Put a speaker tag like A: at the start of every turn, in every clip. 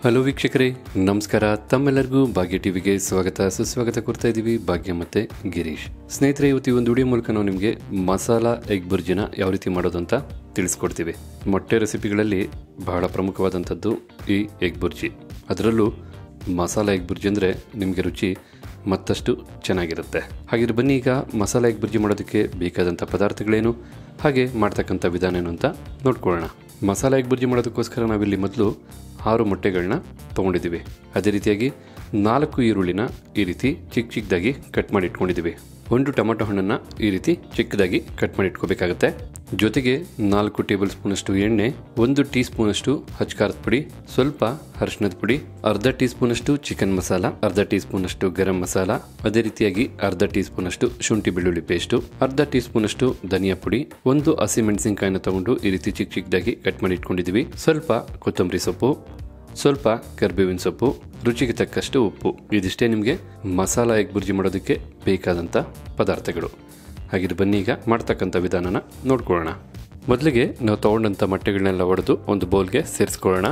A: Hello ವೀಕ್ಷಕರೇ, ನಮಸ್ಕಾರ. ತಮ್ಮೆಲ್ಲರಿಗೂ ಭಾಗ್ಯ ಟಿವಿಗೆ ಸ್ವಾಗತ ಸುಸ್ವಾಗತ ಕೊಡ್ತಾ ಇದ್ದೀವಿ. ಭಾಗ್ಯ ಮತ್ತು ಗಿರೀಶ್. ಸ್ನೇಹಿತರೆ, ಇವತ್ತು ಒಂದು ವಿಡಿಯೋ ಮೂಲಕ ನಾವು ನಿಮಗೆ ಮಸಾಲಾ ಎಗ್ ಬುರ್ಜಿನ ಯಾವ ರೀತಿ ಮಾಡೋದು ಅಂತ ತಿಳಿಸ್ಕೊಡ್ತೀವಿ. ಮೊಟ್ಟೆ ರೆಸಿಪಿಗಳಲ್ಲಿ ಬಹಳ ಪ್ರಮುಖವಾದಂಥದ್ದು ಈ ಎಗ್ ಬುರ್ಜಿ. ಅದರಲ್ಲೂ ಮಸಾಲಾ ಎಗ್ ಬುರ್ಜಿ ಅಂದರೆ ನಿಮಗೆ ರುಚಿ ಮತ್ತಷ್ಟು ಚೆನ್ನಾಗಿರುತ್ತೆ. ಹಾಗಿದ್ರೆ ಬನ್ನಿ, ಈಗ ಮಸಾಲಾ ಎಗ್ ಬುರ್ಜಿ ಮಾಡೋದಕ್ಕೆ ಬೇಕಾದಂಥ ಪದಾರ್ಥಗಳೇನು, ಹಾಗೆ ಮಾಡ್ತಕ್ಕಂಥ ವಿಧಾನ ಏನು ಅಂತ ನೋಡ್ಕೊಳ್ಳೋಣ. ಮಸಾಲಾ ಎಗ್ ಬುರ್ಜಿ ಮಾಡೋದಕ್ಕೋಸ್ಕರ ನಾವಿಲ್ಲಿ ಮೊದಲು 6 ಮೊಟ್ಟೆಗಳನ್ನ ತೊಗೊಂಡಿದ್ದೀವಿ. ಅದೇ ರೀತಿಯಾಗಿ 4 ಈರುಳ್ಳಿನ ಈ ರೀತಿ ಚಿಕ್ಕದಾಗಿ ಕಟ್ ಮಾಡಿ ಇಟ್ಕೊಂಡಿದ್ದೀವಿ. 1 ಟೊಮೆಟೊ ಹಣ್ಣನ್ನು ಈ ರೀತಿ ಚಿಕ್ಕದಾಗಿ ಕಟ್ ಮಾಡಿ ಇಟ್ಕೋಬೇಕಾಗತ್ತೆ. ಜೊತೆಗೆ 4 ಟೇಬಲ್ ಸ್ಪೂನಷ್ಟು ಎಣ್ಣೆ, 1 ಟೀ ಸ್ಪೂನಷ್ಟು ಹಚ್ಕಾರದ ಪುಡಿ, ಸ್ವಲ್ಪ ಅರಿಶಿಣದ ಪುಡಿ, ಅರ್ಧ ಟೀ ಸ್ಪೂನಷ್ಟು ಚಿಕನ್ ಮಸಾಲ, ಅರ್ಧ ಟೀ ಸ್ಪೂನಷ್ಟು ಗರಂ ಮಸಾಲ, ಅದೇ ರೀತಿಯಾಗಿ ಅರ್ಧ ಟೀ ಸ್ಪೂನಷ್ಟು ಶುಂಠಿ ಬೆಳ್ಳುಳ್ಳಿ ಪೇಸ್ಟು, ಅರ್ಧ ಟೀ ಸ್ಪೂನಷ್ಟು ಧನಿಯಾ ಪುಡಿ, 1 ಹಸಿಮೆಣಸಿನಕಾಯಿನ ತಗೊಂಡು ಈ ರೀತಿ ಚಿಕ್ಕದಾಗಿ ಕಟ್ ಮಾಡಿ ಇಟ್ಕೊಂಡಿದ್ದೀವಿ. ಸ್ವಲ್ಪ ಕೊತ್ತಂಬರಿ ಸೊಪ್ಪು, ಸ್ವಲ್ಪ ಕರಿಬೇವಿನ ಸೊಪ್ಪು, ರುಚಿಗೆ ತಕ್ಕಷ್ಟು ಉಪ್ಪು. ಇದಿಷ್ಟೇ ನಿಮಗೆ ಮಸಾಲಾ ಎಗ್ ಬುರ್ಜಿ ಮಾಡೋದಕ್ಕೆ ಬೇಕಾದಂಥ ಪದಾರ್ಥಗಳು. ಹಾಗಿದ್ರೆ ಬನ್ನಿ, ಈಗ ಮಾಡ್ತಕ್ಕಂಥ ವಿಧಾನನ ನೋಡ್ಕೊಳ್ಳೋಣ. ಮೊದಲಿಗೆ ನಾವು ತೊಗೊಂಡಂಥ ಮೊಟ್ಟೆಗಳನ್ನೆಲ್ಲ ಒಡೆದು ಒಂದು ಬೌಲ್ಗೆ ಸೇರಿಸ್ಕೊಳ್ಳೋಣ.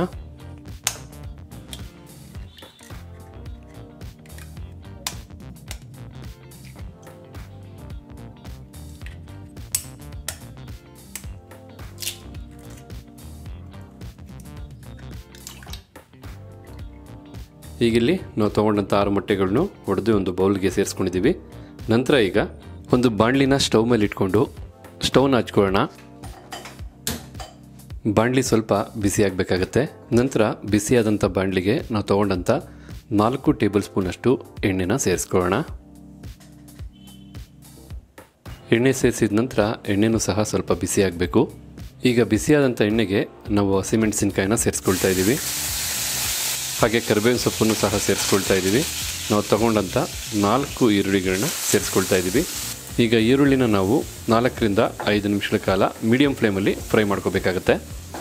A: ಈಗಿಲ್ಲಿ ನಾವು ತೊಗೊಂಡಂಥ 6 ಮೊಟ್ಟೆಗಳನ್ನು ಒಡೆದು ಒಂದು ಬೌಲ್ಗೆ ಸೇರಿಸ್ಕೊಂಡಿದ್ದೀವಿ. ನಂತರ ಈಗ ಒಂದು ಬಾಣಲಿನ ಸ್ಟವ್ ಮೇಲೆ ಇಟ್ಕೊಂಡು ಸ್ಟವ್ನ ಹಚ್ಕೊಳ್ಳೋಣ. ಬಾಣಲಿ ಸ್ವಲ್ಪ ಬಿಸಿ ಆಗಬೇಕಾಗತ್ತೆ. ನಂತರ ಬಿಸಿಯಾದಂಥ ಬಾಣಲಿಗೆ ನಾವು ತೊಗೊಂಡಂಥ 4 ಟೇಬಲ್ ಸ್ಪೂನಷ್ಟು ಎಣ್ಣೆನ ಸೇರಿಸ್ಕೊಳ್ಳೋಣ. ಎಣ್ಣೆ ಸೇರಿಸಿದ ನಂತರ ಎಣ್ಣೆನೂ ಸಹ ಸ್ವಲ್ಪ ಬಿಸಿ ಆಗಬೇಕು. ಈಗ ಬಿಸಿಯಾದಂಥ ಎಣ್ಣೆಗೆ ನಾವು ಹಸಿಮೆಣಸಿನಕಾಯಿನ ಸೇರಿಸ್ಕೊಳ್ತಾ ಇದ್ದೀವಿ. ಹಾಗೆ ಕರಿಬೇವಿನ ಸೊಪ್ಪನ್ನು ಸಹ ಸೇರಿಸ್ಕೊಳ್ತಾ ಇದ್ದೀವಿ. ನಾವು ತಗೊಂಡಂಥ 4 ಈರುಳ್ಳಿಗಳನ್ನ ಸೇರಿಸ್ಕೊಳ್ತಾ ಇದ್ದೀವಿ. ಈಗ ಈರುಳ್ಳಿನ ನಾವು 4 ರಿಂದ 5 ನಿಮಿಷಗಳ ಕಾಲ ಮೀಡಿಯಂ ಫ್ಲೇಮಲ್ಲಿ ಫ್ರೈ ಮಾಡ್ಕೋಬೇಕಾಗತ್ತೆ.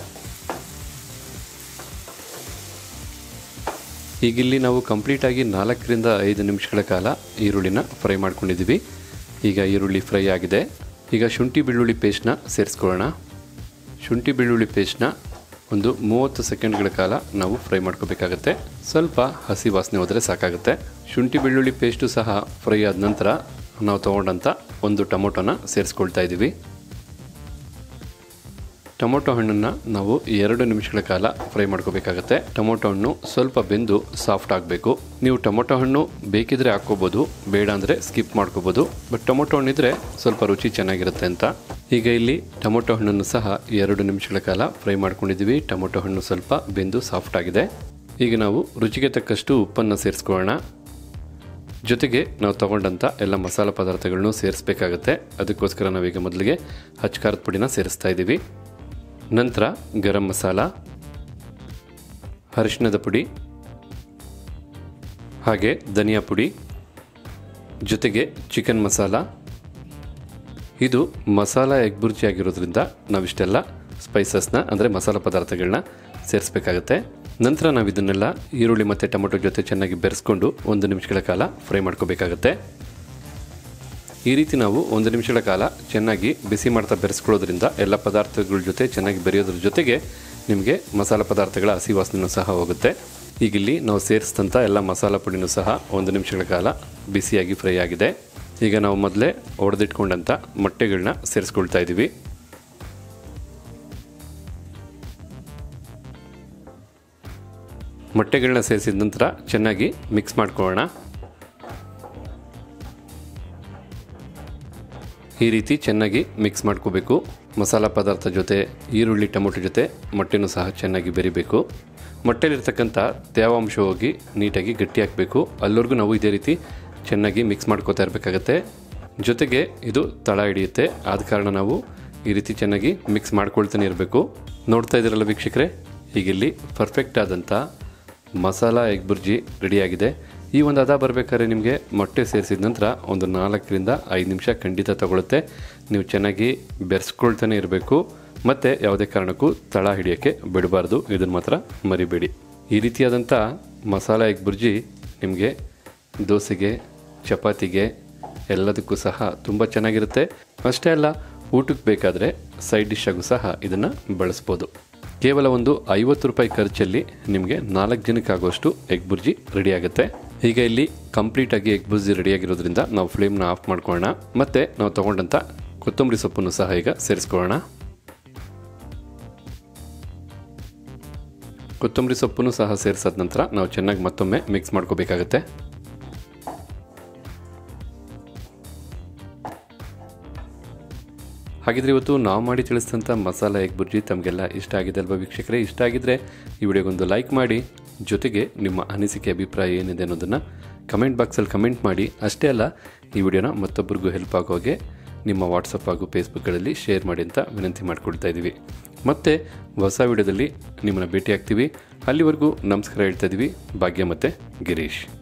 A: ಈಗಿಲ್ಲಿ ನಾವು ಕಂಪ್ಲೀಟಾಗಿ 4 ರಿಂದ 5 ನಿಮಿಷಗಳ ಕಾಲ ಈರುಳ್ಳಿನ ಫ್ರೈ ಮಾಡ್ಕೊಂಡಿದ್ದೀವಿ. ಈಗ ಈರುಳ್ಳಿ ಫ್ರೈ ಆಗಿದೆ. ಈಗ ಶುಂಠಿ ಬೆಳ್ಳುಳ್ಳಿ ಪೇಸ್ಟ್ನ ಸೇರಿಸ್ಕೊಳ್ಳೋಣ. ಶುಂಠಿ ಬೆಳ್ಳುಳ್ಳಿ ಪೇಸ್ಟ್ನ ಒಂದು 30 ಸೆಕೆಂಡ್ಗಳ ಕಾಲ ನಾವು ಫ್ರೈ ಮಾಡ್ಕೋಬೇಕಾಗತ್ತೆ. ಸ್ವಲ್ಪ ಹಸಿ ವಾಸನೆ ಹೋದರೆ ಸಾಕಾಗುತ್ತೆ. ಶುಂಠಿ ಬೆಳ್ಳುಳ್ಳಿ ಪೇಸ್ಟು ಸಹ ಫ್ರೈ ಆದ ನಂತರ ನಾವು ತೊಗೊಂಡಂಥ 1 ಟೊಮೊಟೊನ ಸೇರಿಸ್ಕೊಳ್ತಾ ಇದ್ದೀವಿ. ಟೊಮೊಟೊ ಹಣ್ಣನ್ನು ನಾವು 2 ನಿಮಿಷಗಳ ಕಾಲ ಫ್ರೈ ಮಾಡ್ಕೋಬೇಕಾಗತ್ತೆ. ಟೊಮೊಟೊ ಹಣ್ಣು ಸ್ವಲ್ಪ ಬೆಂದು ಸಾಫ್ಟ್ ಆಗಬೇಕು. ನೀವು ಟೊಮೊಟೊ ಹಣ್ಣು ಬೇಕಿದ್ರೆ ಹಾಕ್ಕೋಬೋದು, ಬೇಡ ಅಂದರೆ ಸ್ಕಿಪ್ ಮಾಡ್ಕೋಬೋದು. ಬಟ್ ಟೊಮೊಟೊ ಹಣ್ಣಿದ್ರೆ ಸ್ವಲ್ಪ ರುಚಿ ಚೆನ್ನಾಗಿರುತ್ತೆ ಅಂತ. ಈಗ ಇಲ್ಲಿ ಟೊಮೊಟೊ ಹಣ್ಣನ್ನು ಸಹ 2 ನಿಮಿಷಗಳ ಕಾಲ ಫ್ರೈ ಮಾಡ್ಕೊಂಡಿದ್ದೀವಿ. ಟೊಮೊಟೊ ಹಣ್ಣು ಸ್ವಲ್ಪ ಬೆಂದು ಸಾಫ್ಟ್ ಆಗಿದೆ. ಈಗ ನಾವು ರುಚಿಗೆ ತಕ್ಕಷ್ಟು ಉಪ್ಪನ್ನು ಸೇರಿಸ್ಕೊಳ್ಳೋಣ. ಜೊತೆಗೆ ನಾವು ತೊಗೊಂಡಂಥ ಎಲ್ಲ ಮಸಾಲ ಪದಾರ್ಥಗಳನ್ನು ಸೇರಿಸಬೇಕಾಗತ್ತೆ. ಅದಕ್ಕೋಸ್ಕರ ನಾವೀಗ ಮೊದಲಿಗೆ ಹಚ್ಕಾರದ ಪುಡಿನ ಸೇರಿಸ್ತಾ ಇದ್ದೀವಿ. ನಂತರ ಗರಂ ಮಸಾಲ, ಅರಿಶಿಣದ ಪುಡಿ, ಹಾಗೆ ಧನಿಯಾ ಪುಡಿ, ಜೊತೆಗೆ ಚಿಕನ್ ಮಸಾಲ. ಇದು ಮಸಾಲ ಎಗ್ ಬುರ್ಜಿ ಆಗಿರೋದ್ರಿಂದ ನಾವಿಷ್ಟೆಲ್ಲ ಸ್ಪೈಸಸ್ನ ಅಂದರೆ ಮಸಾಲ ಪದಾರ್ಥಗಳನ್ನ ಸೇರಿಸಬೇಕಾಗತ್ತೆ. ನಂತರ ನಾವು ಇದನ್ನೆಲ್ಲ ಈರುಳ್ಳಿ ಮತ್ತು ಟೊಮೊಟೊ ಜೊತೆ ಚೆನ್ನಾಗಿ ಬೆರೆಸ್ಕೊಂಡು 1 ನಿಮಿಷಗಳ ಕಾಲ ಫ್ರೈ ಮಾಡ್ಕೋಬೇಕಾಗತ್ತೆ. ಈ ರೀತಿ ನಾವು 1 ನಿಮಿಷಗಳ ಕಾಲ ಚೆನ್ನಾಗಿ ಬಿಸಿ ಮಾಡ್ತಾ ಬೆರೆಸ್ಕೊಳ್ಳೋದ್ರಿಂದ ಎಲ್ಲ ಪದಾರ್ಥಗಳ ಜೊತೆ ಚೆನ್ನಾಗಿ ಬೆರೆಯೋದ್ರ ಜೊತೆಗೆ ನಿಮಗೆ ಮಸಾಲ ಪದಾರ್ಥಗಳ ಹಸಿ ವಾಸನೆಯೂ ಸಹ ಹೋಗುತ್ತೆ. ಈಗಿಲ್ಲಿ ನಾವು ಸೇರಿಸಿದಂಥ ಎಲ್ಲ ಮಸಾಲ ಪುಡಿನೂ ಸಹ 1 ನಿಮಿಷಗಳ ಕಾಲ ಬಿಸಿಯಾಗಿ ಫ್ರೈ ಆಗಿದೆ. ಈಗ ನಾವು ಮೊದಲೇ ಒಡೆದಿಟ್ಕೊಂಡಂಥ ಮೊಟ್ಟೆಗಳನ್ನ ಸೇರಿಸ್ಕೊಳ್ತಾ ಇದ್ದೀವಿ. ಮೊಟ್ಟೆಗಳನ್ನ ಸೇರಿಸಿದ ನಂತರ ಚೆನ್ನಾಗಿ ಮಿಕ್ಸ್ ಮಾಡ್ಕೊಳ್ಳೋಣ. ಈ ರೀತಿ ಚೆನ್ನಾಗಿ ಮಿಕ್ಸ್ ಮಾಡ್ಕೋಬೇಕು. ಮಸಾಲ ಪದಾರ್ಥ ಜೊತೆ ಈರುಳ್ಳಿ ಟೊಮೊಟೊ ಜೊತೆ ಮೊಟ್ಟೆನೂ ಸಹ ಚೆನ್ನಾಗಿ ಬೆರಿಬೇಕು. ಮೊಟ್ಟೆಲಿರ್ತಕ್ಕಂಥ ತೇವಾಂಶ ಹೋಗಿ ನೀಟಾಗಿ ಗಟ್ಟಿ ಹಾಕಬೇಕು. ಅಲ್ಲಿವರೆಗೂ ನಾವು ಇದೇ ರೀತಿ ಚೆನ್ನಾಗಿ ಮಿಕ್ಸ್ ಮಾಡ್ಕೋತಾ ಇರಬೇಕಾಗತ್ತೆ. ಜೊತೆಗೆ ಇದು ತಳ ಹಿಡಿಯುತ್ತೆ. ಆದ ಕಾರಣ ನಾವು ಈ ರೀತಿ ಚೆನ್ನಾಗಿ ಮಿಕ್ಸ್ ಮಾಡ್ಕೊಳ್ತಾನೆ ಇರಬೇಕು. ನೋಡ್ತಾ ಇದ್ದೀರಲ್ಲ ವೀಕ್ಷಕರೇ, ಹೀಗಿಲ್ಲಿ ಪರ್ಫೆಕ್ಟ್ ಆದಂಥ ಮಸಾಲ ಎಗ್ ಬುರ್ಜಿ ರೆಡಿಯಾಗಿದೆ. ಈ ಒಂದು ಹದ ಬರಬೇಕಾದ್ರೆ ನಿಮಗೆ ಮೊಟ್ಟೆ ಸೇರಿಸಿದ ನಂತರ ಒಂದು 4 ರಿಂದ 5 ನಿಮಿಷ ಖಂಡಿತ ತಗೊಳುತ್ತೆ. ನೀವು ಚೆನ್ನಾಗಿ ಬೆರೆಸ್ಕೊಳ್ತಾನೆ ಇರಬೇಕು ಮತ್ತು ಯಾವುದೇ ಕಾರಣಕ್ಕೂ ತಳ ಹಿಡಿಯೋಕ್ಕೆ ಬಿಡಬಾರ್ದು. ಇದನ್ನು ಮಾತ್ರ ಮರಿಬೇಡಿ. ಈ ರೀತಿಯಾದಂಥ ಮಸಾಲ ಎಗ್ ಬುರ್ಜಿ ನಿಮಗೆ ದೋಸೆಗೆ, ಚಪಾತಿಗೆ ಎಲ್ಲದಕ್ಕೂ ಸಹ ತುಂಬ ಚೆನ್ನಾಗಿರುತ್ತೆ. ಅಷ್ಟೇ ಅಲ್ಲ, ಊಟಕ್ಕೆ ಬೇಕಾದರೆ ಸೈಡ್ ಡಿಶ್ ಆಗೂ ಸಹ ಇದನ್ನು ಬಳಸ್ಬೋದು. ಕೇವಲ ಒಂದು 50 ರೂಪಾಯಿ ಖರ್ಚಲ್ಲಿ ನಿಮಗೆ 4 ಜನಕ್ಕಾಗುವಷ್ಟು ಎಗ್ ಬುರ್ಜಿ ರೆಡಿ ಆಗುತ್ತೆ. ಈಗ ಇಲ್ಲಿ ಕಂಪ್ಲೀಟಾಗಿ ಎಗ್ ಬುರ್ಜಿ ರೆಡಿಯಾಗಿರೋದ್ರಿಂದ ನಾವು ಫ್ಲೇಮ್ನ ಆಫ್ ಮಾಡ್ಕೊಳ್ಳೋಣ. ಮತ್ತು ನಾವು ತೊಗೊಂಡಂಥ ಕೊತ್ತಂಬರಿ ಸೊಪ್ಪನ್ನು ಸಹ ಈಗ ಸೇರಿಸ್ಕೊಳ್ಳೋಣ. ಕೊತ್ತಂಬರಿ ಸೊಪ್ಪನ್ನು ಸಹ ಸೇರಿಸಾದ ನಂತರ ನಾವು ಚೆನ್ನಾಗಿ ಮತ್ತೊಮ್ಮೆ ಮಿಕ್ಸ್ ಮಾಡ್ಕೋಬೇಕಾಗತ್ತೆ. ಹಾಗಿದ್ರೆ ಇವತ್ತು ನಾವು ಮಾಡಿ ತಿಳಿಸಿದಂಥ ಮಸಾಲ ಎಗ್ ಬುರ್ಜಿ ತಮಗೆಲ್ಲ ಇಷ್ಟ ಆಗಿದೆ ಅಲ್ವಾ ವೀಕ್ಷಕರೇ? ಇಷ್ಟ ಆಗಿದ್ರೆ ಈ ವಿಡಿಯೋಗೊಂದು ಲೈಕ್ ಮಾಡಿ, ಜೊತೆಗೆ ನಿಮ್ಮ ಅನಿಸಿಕೆ ಅಭಿಪ್ರಾಯ ಏನಿದೆ ಅನ್ನೋದನ್ನು ಕಮೆಂಟ್ ಬಾಕ್ಸಲ್ಲಿ ಕಮೆಂಟ್ ಮಾಡಿ. ಅಷ್ಟೇ ಅಲ್ಲ, ಈ ವಿಡಿಯೋನ ಮತ್ತೊಬ್ಬರಿಗೂ ಹೆಲ್ಪ್ ಆಗೋ ಹಾಗೆ ನಿಮ್ಮ ವಾಟ್ಸಪ್ ಹಾಗೂ ಫೇಸ್ಬುಕ್ಗಳಲ್ಲಿ ಶೇರ್ ಮಾಡಿ ಅಂತ ವಿನಂತಿ ಮಾಡಿಕೊಡ್ತಾ ಇದ್ದೀವಿ. ಮತ್ತು ಹೊಸ ವಿಡಿಯೋದಲ್ಲಿ ನಿಮ್ಮನ್ನು ಭೇಟಿ ಆಗ್ತೀವಿ. ಅಲ್ಲಿವರೆಗೂ ನಮಸ್ಕಾರ ಹೇಳ್ತಾ ಇದ್ದೀವಿ. ಭಾಗ್ಯ ಮತ್ತು ಗಿರೀಶ್.